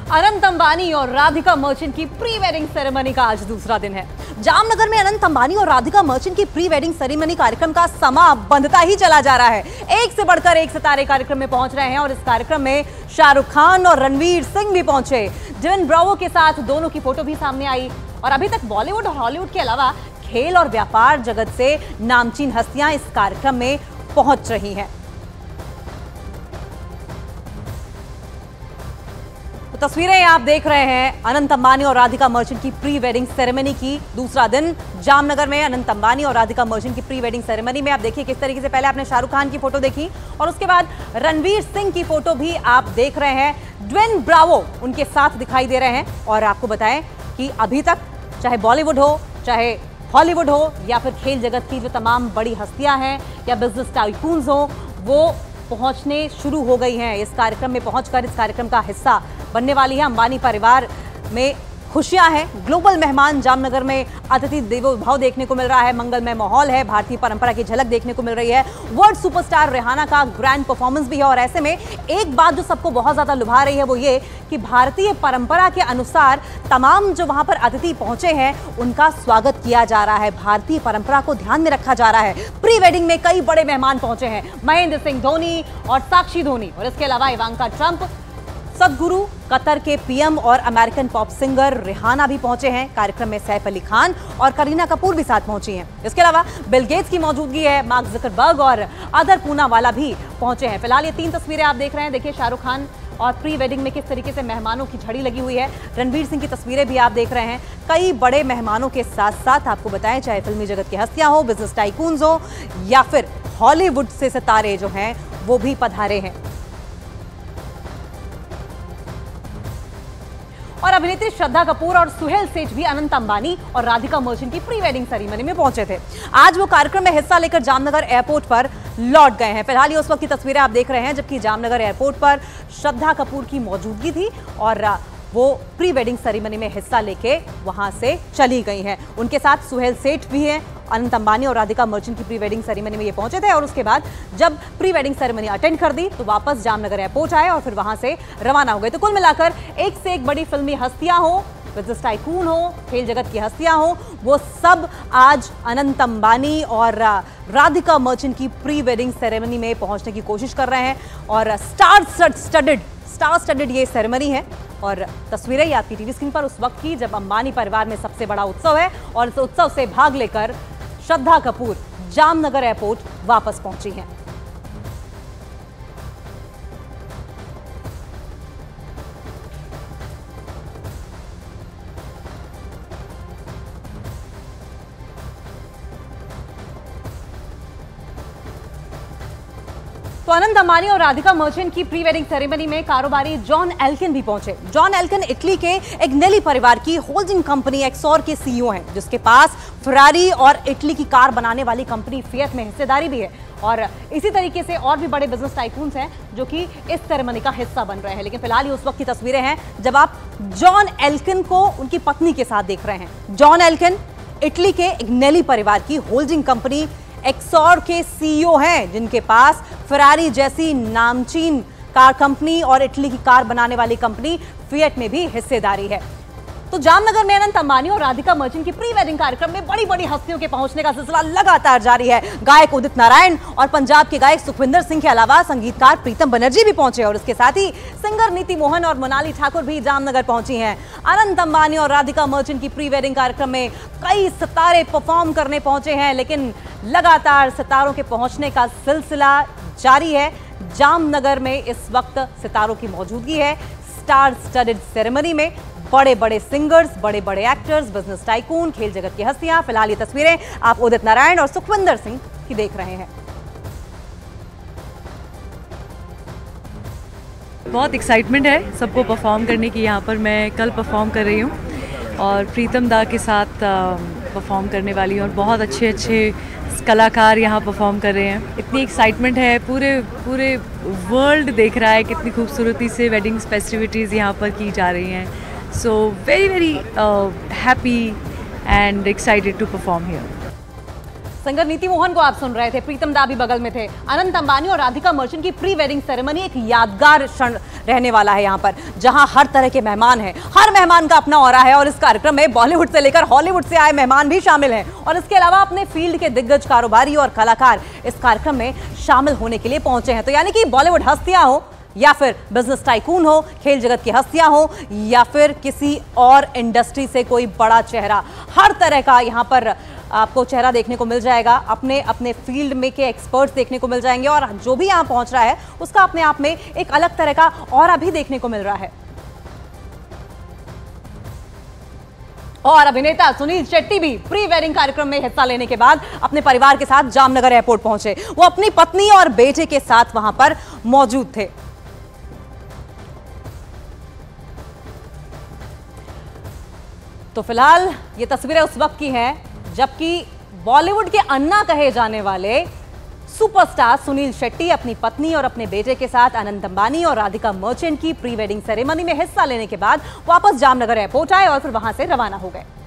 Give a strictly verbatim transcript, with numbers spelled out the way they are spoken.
अनंत अंबानी और राधिका मर्चेंट की pre wedding ceremony का आज दूसरा दिन है। जामनगर में अनंत अंबानी और राधिका मर्चेंट की प्री वेडिंग सेरेमनी कार्यक्रम का समा बंधता ही चला जा रहा है। एक से बढ़कर एक सितारे कार्यक्रम में पहुंच रहे हैं और इस कार्यक्रम में शाहरुख खान और रणवीर सिंह भी पहुंचे। जिन ब्रावो के साथ दोनों की फोटो भी सामने आई और अभी तक बॉलीवुड और हॉलीवुड के अलावा खेल और व्यापार जगत से नामचीन हस्तियां इस कार्यक्रम में पहुंच रही हैं। तो तस्वीरें आप देख रहे हैं अनंत अंबानी और राधिका मर्चेंट की प्री वेडिंग सेरेमनी की दूसरा दिन जामनगर में। अनंत अंबानी और राधिका मर्चेंट की प्री वेडिंग सेरेमनी में आप देखिए किस तरीके से पहले आपने शाहरुख खान की फोटो देखी और उसके बाद रणवीर सिंह की फोटो भी आप देख रहे हैं। ट्विन ब्रावो उनके साथ दिखाई दे रहे हैं और आपको बताएं कि अभी तक चाहे बॉलीवुड हो, चाहे हॉलीवुड हो या फिर खेल जगत की जो तमाम बड़ी हस्तियां हैं या बिजनेस टाइकून्स हो, वो पहुंचने शुरू हो गई हैं। इस कार्यक्रम में पहुंचकर इस कार्यक्रम का हिस्सा बनने वाली है। अंबानी परिवार में खुशियां हैं। ग्लोबल मेहमान जामनगर में अतिथि देवो भाव देखने को मिल रहा है। मंगलमय माहौल है। भारतीय परंपरा की झलक देखने को मिल रही है। वर्ल्ड सुपरस्टार रिहाना का ग्रैंड परफॉर्मेंस भी है और ऐसे में एक बात जो सबको बहुत ज्यादा लुभा रही है वो ये कि भारतीय परंपरा के अनुसार तमाम जो वहां पर अतिथि पहुंचे हैं उनका स्वागत किया जा रहा है। भारतीय परंपरा को ध्यान में रखा जा रहा है। प्री वेडिंग में कई बड़े मेहमान पहुंचे हैं। महेंद्र सिंह धोनी और साक्षी धोनी और इसके अलावा इवांका ट्रंप, सदगुरु, कतर के पीएम और अमेरिकन पॉप सिंगर रिहाना भी पहुंचे हैं। कार्यक्रम में सैफ अली खान और करीना कपूर भी साथ पहुंची हैं। इसके अलावा बिल गेट्स की मौजूदगी है। मार्क ज़करबर्ग और अदर पूनावाला भी पहुंचे हैं। फिलहाल ये तीन तस्वीरें आप देख रहे हैं। देखिए शाहरुख खान और प्री वेडिंग में किस तरीके से मेहमानों की झड़ी लगी हुई है। रणवीर सिंह की तस्वीरें भी आप देख रहे हैं। कई बड़े मेहमानों के साथ साथ आपको बताएं चाहे फिल्मी जगत की हस्तियां हो, बिजनेस टाइकून्स हो या फिर हॉलीवुड से सितारे जो हैं वो भी पधारे हैं। और अभिनेत्री श्रद्धा कपूर और सुहेल सेठ भी अनंत अंबानी और राधिका मर्चेंट की प्री वेडिंग सेरेमनी में पहुंचे थे। आज वो कार्यक्रम में हिस्सा लेकर जामनगर एयरपोर्ट पर लौट गए हैं। फिलहाल ये उस वक्त की तस्वीरें आप देख रहे हैं जबकि जामनगर एयरपोर्ट पर श्रद्धा कपूर की मौजूदगी थी और वो प्री वेडिंग सेरेमनी में हिस्सा लेके वहां से चली गई हैं। उनके साथ सुहेल सेठ भी हैं। अनंत अंबानी और राधिका मर्चेंट की प्री वेडिंग सेरेमनी में ये पहुंचे थे और उसके बाद जब प्री वेडिंग सेरेमनी अटेंड कर दी तो वापस जामनगर एयरपोर्ट आए और फिर वहां से रवाना हो गए। तो कुल मिलाकर एक से एक बड़ी फिल्मी हस्तियां हो, बिजनेस टाइकून हो, खेल जगत की हस्तियां हो, वो सब आज अनंत अंबानी और राधिका मर्चेंट की प्री वेडिंग सेरेमनी में पहुंचने की कोशिश कर रहे हैं और स्टार स्टडेड स्टार स्टडेड ये सेरेमनी है। और तस्वीरें ये आपकी टीवी स्क्रीन पर उस वक्त की जब अंबानी परिवार में सबसे बड़ा उत्सव है और इस उत्सव से भाग लेकर श्रद्धा कपूर जामनगर एयरपोर्ट वापस पहुंची हैं। तो अनंत अंबानी और राधिका मर्चेंट की प्री वेडिंग सेरेमनी में कारोबारी जॉन एल्किन भी पहुंचे। जॉन एल्किन इटली के एग्नेली परिवार की होल्डिंग कंपनी एक्सॉर के सीईओ हैं जिसके पास फरारी और इटली की कार बनाने वाली कंपनी फिएट में हिस्सेदारी भी है। और इसी तरीके से और भी बड़े बिजनेस टाइकून्स हैं जो कि इस सेरेमनी का हिस्सा बन रहे हैं। लेकिन फिलहाल ये उस वक्त की तस्वीरें हैं जब आप जॉन एल्किन को उनकी पत्नी के साथ देख रहे हैं। जॉन एल्किन इटली के एग्नेली परिवार की होल्डिंग कंपनी एक्सॉर के सीईओ हैं जिनके पास फरारी जैसी नामचीन कार कंपनी और इटली की कार बनाने वाली कंपनी फिएट में भी हिस्सेदारी है। तो जामनगर में अनंत अंबानी और राधिका मर्चेंट की प्री वेडिंग कार्यक्रम में बड़ी बड़ी हस्तियों के पहुंचने का सिलसिला लगातार जारी है। गायक उदित नारायण और पंजाब के गायक सुखविंदर सिंह के अलावा संगीतकार प्रीतम बनर्जी भी पहुंचे और इसके साथ ही सिंगर नीति मोहन और मोनाली ठाकुर भी जामनगर पहुंची हैं। अनंत अंबानी और राधिका मर्चेंट की प्री वेडिंग कार्यक्रम में कई सितारे परफॉर्म करने पहुंचे हैं लेकिन लगातार सितारों के पहुंचने का सिलसिला जारी है। जामनगर में इस वक्त सितारों की मौजूदगी है। स्टार स्टडेड सेरेमनी में बड़े बड़े सिंगर्स, बड़े बड़े एक्टर्स, बिजनेस टाइकून, खेल जगत की हस्तियां। फिलहाल ये तस्वीरें आप उदित नारायण और सुखविंदर सिंह की देख रहे हैं। बहुत एक्साइटमेंट है सबको परफॉर्म करने की। यहाँ पर मैं कल परफॉर्म कर रही हूँ और प्रीतम दा के साथ परफॉर्म करने वाली हूँ और बहुत अच्छे अच्छे कलाकार यहाँ परफॉर्म कर रहे हैं। इतनी एक्साइटमेंट है, पूरे पूरे वर्ल्ड देख रहा है कितनी खूबसूरती से वेडिंग फेस्टिविटीज़ यहाँ पर की जा रही हैं। So very very happy and excited to perform here. Singer Neeti Mohan को आप सुन रहे थे, प्रीतम दा भी बगल में थे। अनंत अंबानी और राधिका मर्चेंट की प्री वेडिंग सेरेमनी एक यादगार क्षण रहने वाला है यहाँ पर, जहां हर तरह के मेहमान हैं, हर मेहमान का अपना ऑरा है और इस कार्यक्रम में बॉलीवुड से लेकर हॉलीवुड से आए मेहमान भी शामिल हैं और इसके अलावा अपने फील्ड के दिग्गज कारोबारी और कलाकार इस कार्यक्रम में शामिल होने के लिए पहुंचे हैं। तो यानी कि बॉलीवुड हस्तियां हो या फिर बिजनेस टाइकून हो, खेल जगत की हस्तियां हो या फिर किसी और इंडस्ट्री से कोई बड़ा चेहरा, हर तरह का यहां पर आपको चेहरा देखने को मिल जाएगा। अपने अपने फील्ड में के एक्सपर्ट्स देखने को मिल जाएंगे और जो भी यहां पहुंच रहा है उसका अपने आप में एक अलग तरह का ऑरा भी देखने को मिल रहा है। और अभिनेता सुनील शेट्टी भी प्री वेडिंग कार्यक्रम में हिस्सा लेने के बाद अपने परिवार के साथ जामनगर एयरपोर्ट पहुंचे। वो अपनी पत्नी और बेटे के साथ वहां पर मौजूद थे। तो फिलहाल ये तस्वीरें उस वक्त की हैं जबकि बॉलीवुड के अन्ना कहे जाने वाले सुपरस्टार सुनील शेट्टी अपनी पत्नी और अपने बेटे के साथ अनंत अंबानी और राधिका मर्चेंट की प्री वेडिंग सेरेमनी में हिस्सा लेने के बाद वापस जामनगर एयरपोर्ट आए और फिर वहां से रवाना हो गए।